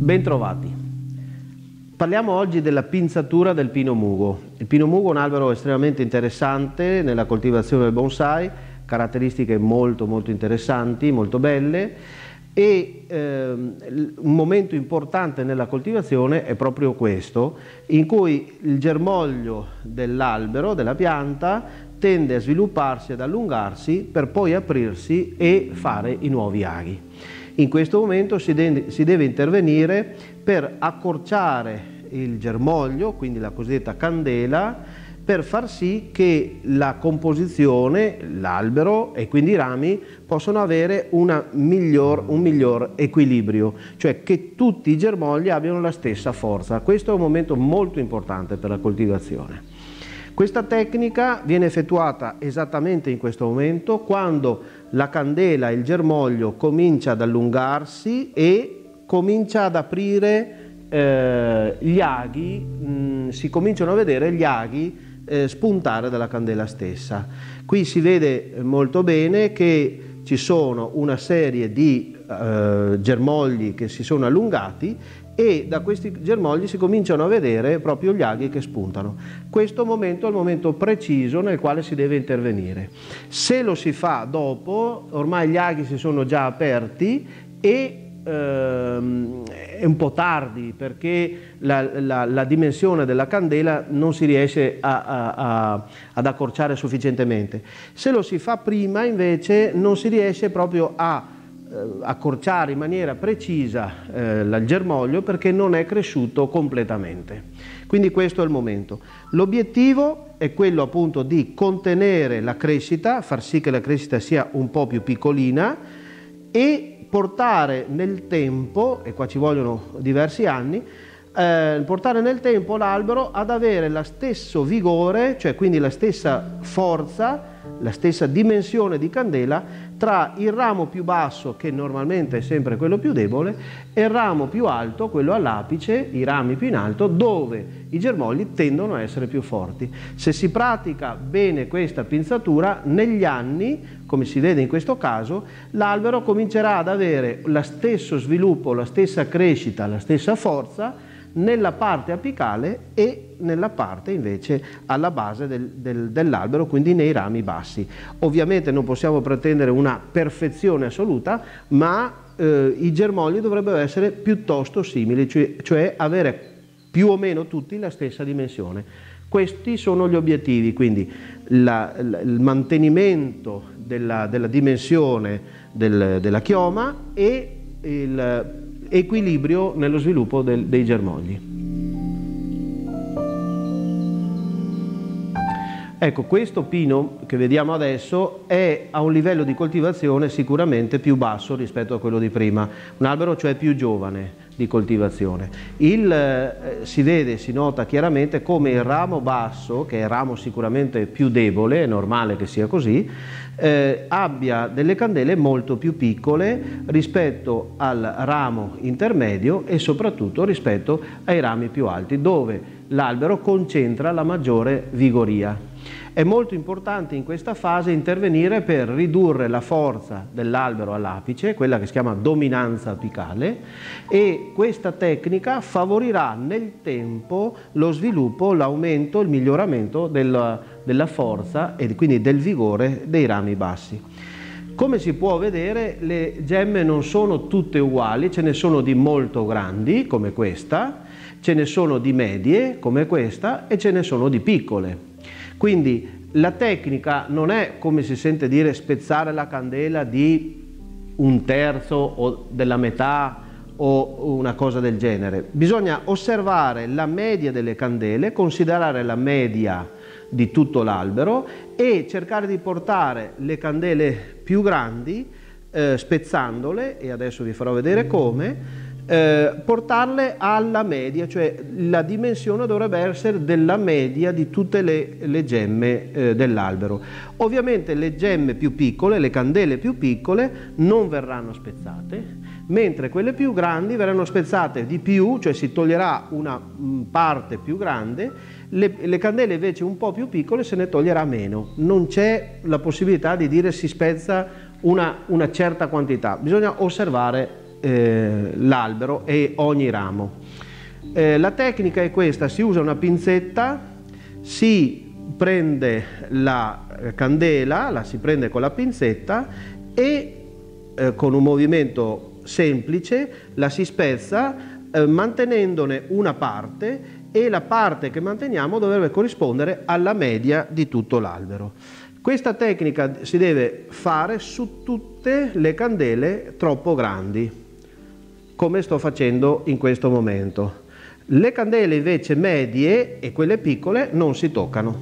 Bentrovati. Parliamo oggi della pinzatura del pino mugo. Il pino mugo è un albero estremamente interessante nella coltivazione del bonsai, caratteristiche molto interessanti, molto belle, e un momento importante nella coltivazione è proprio questo, in cui il germoglio dell'albero, della pianta, tende a svilupparsi, ad allungarsi per poi aprirsi e fare i nuovi aghi. In questo momento si deve intervenire per accorciare il germoglio, quindi la cosiddetta candela, per far sì che la composizione, l'albero e quindi i rami possano avere un miglior equilibrio, cioè che tutti i germogli abbiano la stessa forza. Questo è un momento molto importante per la coltivazione. Questa tecnica viene effettuata esattamente in questo momento, quando la candela, il germoglio, comincia ad allungarsi e comincia ad aprire gli aghi, si cominciano a vedere gli aghi spuntare dalla candela stessa. Qui si vede molto bene che ci sono una serie di germogli che si sono allungati e da questi germogli si cominciano a vedere proprio gli aghi che spuntano. Questo momento è il momento preciso nel quale si deve intervenire. Se lo si fa dopo, ormai gli aghi si sono già aperti e è un po' tardi, perché la dimensione della candela non si riesce ad accorciare sufficientemente. Se lo si fa prima, invece, non si riesce proprio a accorciare in maniera precisa il germoglio, perché non è cresciuto completamente. Quindi questo è il momento. L'obiettivo è quello appunto di contenere la crescita, far sì che la crescita sia un po' più piccolina e portare nel tempo, e qua ci vogliono diversi anni, portare nel tempo l'albero ad avere lo stesso vigore, cioè quindi la stessa forza, la stessa dimensione di candela tra il ramo più basso, che normalmente è sempre quello più debole, e il ramo più alto, quello all'apice, i rami più in alto, dove i germogli tendono a essere più forti. Se si pratica bene questa pinzatura, negli anni, come si vede in questo caso, l'albero comincerà ad avere lo stesso sviluppo, la stessa crescita, la stessa forza nella parte apicale e nella parte invece alla base dell'albero, quindi nei rami bassi. Ovviamente non possiamo pretendere una perfezione assoluta, ma i germogli dovrebbero essere piuttosto simili, cioè avere più o meno tutti la stessa dimensione. Questi sono gli obiettivi, quindi il mantenimento della dimensione della chioma e l'equilibrio nello sviluppo dei germogli. Ecco, questo pino che vediamo adesso è a un livello di coltivazione sicuramente più basso rispetto a quello di prima, un albero cioè più giovane di coltivazione. Si vede, si nota chiaramente come il ramo basso, che è il ramo sicuramente più debole, è normale che sia così, abbia delle candele molto più piccole rispetto al ramo intermedio e soprattutto rispetto ai rami più alti, dove l'albero concentra la maggiore vigoria. È molto importante in questa fase intervenire per ridurre la forza dell'albero all'apice, quella che si chiama dominanza apicale, e questa tecnica favorirà nel tempo lo sviluppo, l'aumento, il miglioramento della forza e quindi del vigore dei rami bassi. Come si può vedere, le gemme non sono tutte uguali, ce ne sono di molto grandi come questa, ce ne sono di medie come questa e ce ne sono di piccole. Quindi la tecnica non è, come si sente dire, spezzare la candela di un terzo o della metà o una cosa del genere. Bisogna osservare la media delle candele, considerare la media di tutto l'albero e cercare di portare le candele più grandi, spezzandole, e adesso vi farò vedere come, portarle alla media, cioè la dimensione dovrebbe essere della media di tutte le gemme dell'albero. Ovviamente le gemme più piccole, le candele più piccole non verranno spezzate, mentre quelle più grandi verranno spezzate di più, cioè si toglierà una parte più grande, le candele invece un po' più piccole se ne toglierà meno. Non c'è la possibilità di dire si spezza una certa quantità, bisogna osservare l'albero e ogni ramo. La tecnica è questa: si usa una pinzetta, si prende la candela, la si prende con la pinzetta e con un movimento semplice la si spezza, mantenendone una parte, e la parte che manteniamo dovrebbe corrispondere alla media di tutto l'albero. Questa tecnica si deve fare su tutte le candele troppo grandi, come sto facendo in questo momento. Le candele invece medie e quelle piccole non si toccano.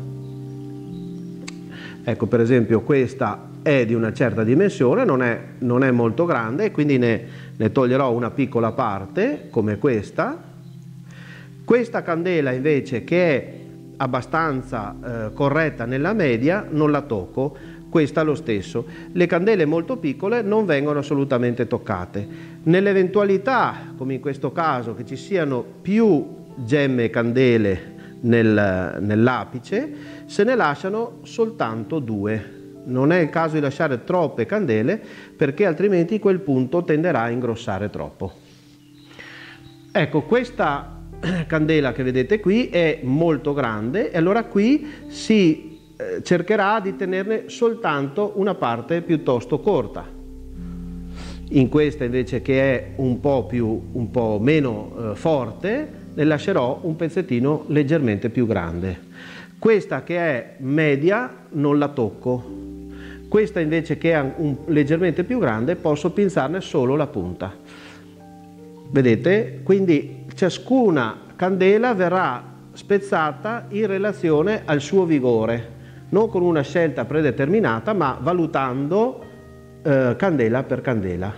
Ecco, per esempio questa è di una certa dimensione, non è molto grande, e quindi ne toglierò una piccola parte come questa. Questa candela invece, che è abbastanza corretta nella media, non la tocco, questa lo stesso. Le candele molto piccole non vengono assolutamente toccate. Nell'eventualità, come in questo caso, che ci siano più gemme e candele nell'apice, se ne lasciano soltanto 2. Non è il caso di lasciare troppe candele, perché altrimenti quel punto tenderà a ingrossare troppo. Ecco, questa candela che vedete qui è molto grande, e allora qui si cercherà di tenerne soltanto una parte piuttosto corta. In questa invece, che è un po' meno forte, ne lascerò un pezzettino leggermente più grande. Questa che è media non la tocco. Questa invece, che è leggermente più grande, posso pinzarne solo la punta. Vedete? Quindi ciascuna candela verrà spezzata in relazione al suo vigore, non con una scelta predeterminata, ma valutando candela per candela.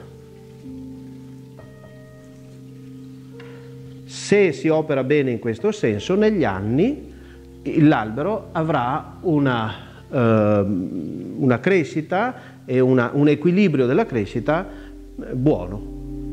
Se si opera bene in questo senso, negli anni l'albero avrà una crescita e un equilibrio della crescita buono.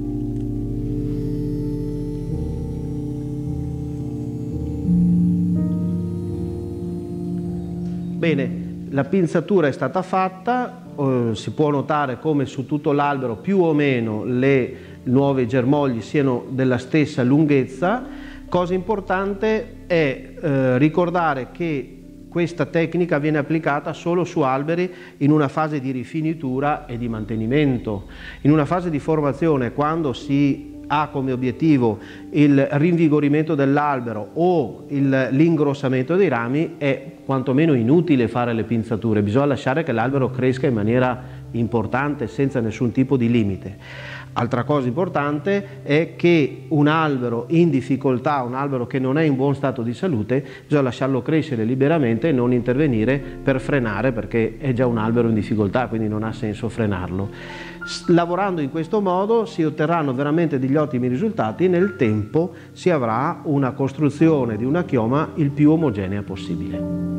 Bene, la pinzatura è stata fatta, si può notare come su tutto l'albero più o meno le nuovi germogli siano della stessa lunghezza. Cosa importante è ricordare che questa tecnica viene applicata solo su alberi in una fase di rifinitura e di mantenimento. In una fase di formazione, quando si ha come obiettivo il rinvigorimento dell'albero o l'ingrossamento dei rami, è quantomeno inutile fare le pinzature. Bisogna lasciare che l'albero cresca in maniera importante, senza nessun tipo di limite. Altra cosa importante è che un albero in difficoltà, un albero che non è in buon stato di salute, bisogna lasciarlo crescere liberamente e non intervenire per frenare, perché è già un albero in difficoltà, quindi non ha senso frenarlo. Lavorando in questo modo si otterranno veramente degli ottimi risultati, e nel tempo si avrà una costruzione di una chioma il più omogenea possibile.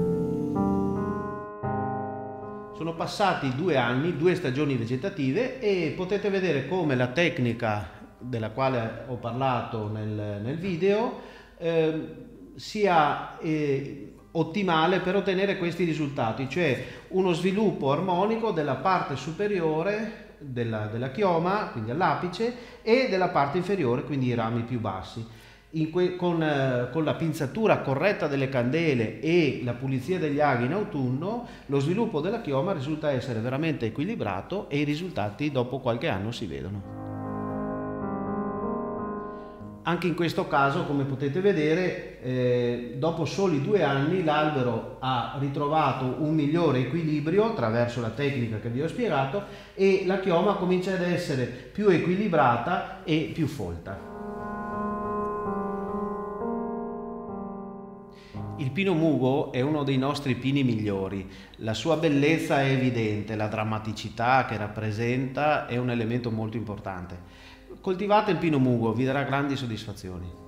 Sono passati 2 anni, 2 stagioni vegetative, e potete vedere come la tecnica della quale ho parlato nel video sia ottimale per ottenere questi risultati, cioè uno sviluppo armonico della parte superiore della chioma, quindi all'apice, e della parte inferiore, quindi i rami più bassi. Con la pinzatura corretta delle candele e la pulizia degli aghi in autunno, lo sviluppo della chioma risulta essere veramente equilibrato, e i risultati dopo qualche anno si vedono. Anche in questo caso, come potete vedere, dopo soli 2 anni l'albero ha ritrovato un migliore equilibrio attraverso la tecnica che vi ho spiegato, e la chioma comincia ad essere più equilibrata e più folta. Il pino mugo è uno dei nostri pini migliori. La sua bellezza è evidente, la drammaticità che rappresenta è un elemento molto importante. Coltivate il pino mugo, vi darà grandi soddisfazioni.